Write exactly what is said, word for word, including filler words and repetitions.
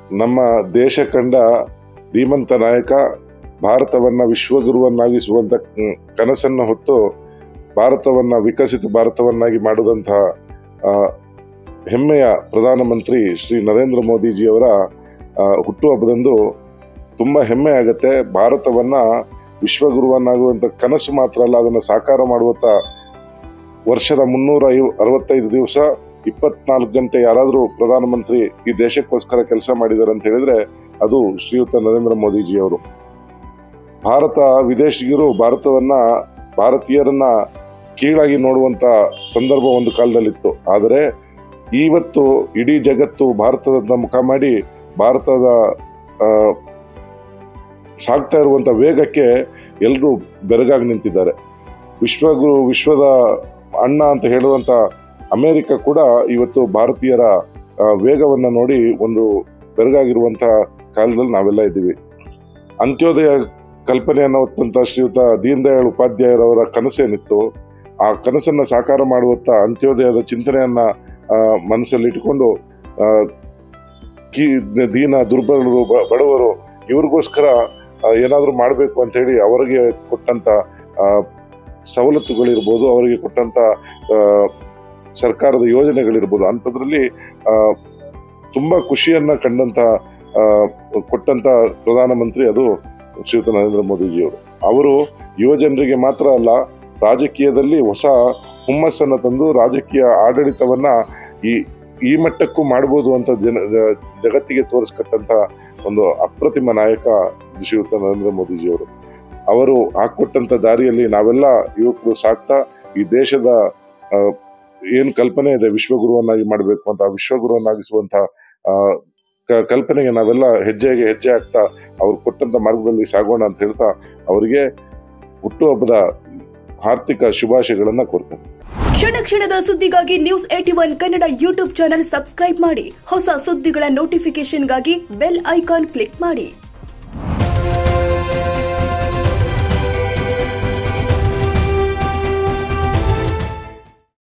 ನಮ್ಮ ದೇಶ ಕಂಡ ಧೀಮಂತ ನಾಯಕ, ಭಾರತವನ್ನ ವಿಶ್ವಗುರುವನ್ನಾಗಿಸುವಂತ ಕನಸನ್ನು ಹೊತ್ತು ಭಾರತವನ್ನ ವಿಕಸಿತ ಭಾರತವನ್ನಾಗಿ ಮಾಡುವಂತಹ ಹೆಮ್ಮೆಯ ಪ್ರಧಾನಮಂತ್ರಿ ಶ್ರೀ ನರೇಂದ್ರ ಮೋದಿಜಿಯವರ ಹುಟ್ಟುಹಬ್ಬದಂದು ತುಂಬಾ ಹೆಮ್ಮೆ ಆಗುತ್ತೆ. ಭಾರತವನ್ನ ವಿಶ್ವಗುರುವನ್ನಾಗುವಂತ ಕನಸು ಮಾತ್ರ ಅಲ್ಲ, ಅದನ್ನು ಸಾಕಾರ ಮಾಡುವಂತ ವರ್ಷದ ಮುನ್ನೂರ ಅರವತ್ತೈದು ದಿವಸ ಇಪ್ಪತ್ನಾಲ್ಕು ಗಂಟೆ ಯಾರಾದರೂ ಪ್ರಧಾನಮಂತ್ರಿ ಈ ದೇಶಕ್ಕೋಸ್ಕರ ಕೆಲಸ ಮಾಡಿದ್ದಾರೆ ಅಂತ ಹೇಳಿದ್ರೆ ಅದು ಶ್ರೀಯುತ ನರೇಂದ್ರ ಮೋದಿಜಿಯವರು. ಭಾರತ ವಿದೇಶಿಗರು ಭಾರತವನ್ನ ಭಾರತೀಯರನ್ನ ಕೀಳಾಗಿ ನೋಡುವಂತ ಸಂದರ್ಭ ಒಂದು ಕಾಲದಲ್ಲಿತ್ತು. ಆದರೆ ಇವತ್ತು ಇಡೀ ಜಗತ್ತು ಭಾರತದ ಮುಖ ಮಾಡಿ ಭಾರತದ ಸಾಗ್ತಾ ಇರುವಂತ ವೇಗಕ್ಕೆ ಎಲ್ಲರೂ ಬೆರಗಾಗಿ ನಿಂತಿದ್ದಾರೆ. ವಿಶ್ವಗುರು ವಿಶ್ವದ ಅಣ್ಣ ಅಂತ ಹೇಳುವಂತ ಅಮೆರಿಕ ಕೂಡ ಇವತ್ತು ಭಾರತೀಯರ ವೇಗವನ್ನ ನೋಡಿ ಒಂದು ಬೆರಗಾಗಿರುವಂತ ಕಾಲದಲ್ಲಿ ನಾವೆಲ್ಲ ಇದ್ದೀವಿ. ಅಂತ್ಯೋದಯ ಕಲ್ಪನೆಯನ್ನು ಹೊತ್ತಂತ ಶ್ರೀಯುತ ದೀನ್ ದಯಾಳ್ ಉಪಾಧ್ಯಾಯರವರ ಕನಸೇನಿತ್ತು, ಆ ಕನಸನ್ನ ಸಾಕಾರ ಮಾಡುವಂತ ಅಂತ್ಯೋದಯದ ಚಿಂತನೆಯನ್ನ ಮನಸ್ಸಲ್ಲಿ ಇಟ್ಟುಕೊಂಡು ದೀನ ದುರ್ಬಲರು ಬಡವರು ಇವ್ರಿಗೋಸ್ಕರ ಏನಾದರೂ ಮಾಡಬೇಕು ಅಂತ ಹೇಳಿ ಅವರಿಗೆ ಕೊಟ್ಟಂತ ಸವಲತ್ತುಗಳಿರ್ಬೋದು, ಅವರಿಗೆ ಕೊಟ್ಟಂತ ಸರ್ಕಾರದ ಯೋಜನೆಗಳಿರ್ಬೋದು, ಅಂಥದ್ರಲ್ಲಿ ತುಂಬಾ ಖುಷಿಯನ್ನ ಕಂಡಂತ ಕೊಟ್ಟಂತ ಪ್ರಧಾನಮಂತ್ರಿ ಅದು ಶ್ರೀಯುತ ನರೇಂದ್ರ ಮೋದಿಜಿಯವರು. ಅವರು ಯುವ ಜನರಿಗೆ ಮಾತ್ರ ಅಲ್ಲ, ರಾಜಕೀಯದಲ್ಲಿ ಹೊಸ ಹುಮ್ಮಸ್ಸನ್ನ ತಂದು ರಾಜಕೀಯ ಆಡಳಿತವನ್ನ ಈ ಈ ಮಟ್ಟಕ್ಕೂ ಮಾಡಬಹುದು ಅಂತ ಜನ ಜಗತ್ತಿಗೆ ತೋರಿಸ್ಕೊಟ್ಟಂತ ಒಂದು ಅಪ್ರತಿಮ ನಾಯಕ ಶ್ರೀಯುತ ನರೇಂದ್ರ ಮೋದಿಜಿಯವರು. ಅವರು ಹಾಕೊಟ್ಟಂತ ದಾರಿಯಲ್ಲಿ ನಾವೆಲ್ಲ ಯುವಕರು ಸಾಕ್ತಾ ಈ ದೇಶದ ಏನ್ ಕಲ್ಪನೆ ಇದೆ ವಿಶ್ವಗುರುವನ್ನಾಗಿ ಮಾಡಬೇಕು ಅಂತ, ವಿಶ್ವಗುರುವನ್ನಾಗಿಸುವಂತ ಕಲ್ಪನೆಗೆ ನಾವೆಲ್ಲ ಹೆಜ್ಜೆಗೆ ಹೆಜ್ಜೆ ಹಾಕ್ತಾ ಅವ್ರು ಕೊಟ್ಟಂತ ಮಾರ್ಗದಲ್ಲಿ ಸಾಗೋಣ ಅಂತ ಹೇಳ್ತಾ ಅವರಿಗೆ ಹುಟ್ಟುಹಬ್ಬದ ಆರ್ಥಿಕ ಶುಭಾಶಯಗಳನ್ನ ಕೋರ್ತೇನೆ. ಕ್ಷಣ ಕ್ಷಣದ ಸುದ್ದಿಗಾಗಿ news A T one Kannada YouTube channel subscribe ಮಾಡಿ. ಹೊಸ ಸುದ್ದಿಗಳ ನೋಟಿಫಿಕೇಶನ್ಗಾಗಿ ಬೆಲ್ ಐಕಾನ್ ಕ್ಲಿಕ್ ಮಾಡಿ.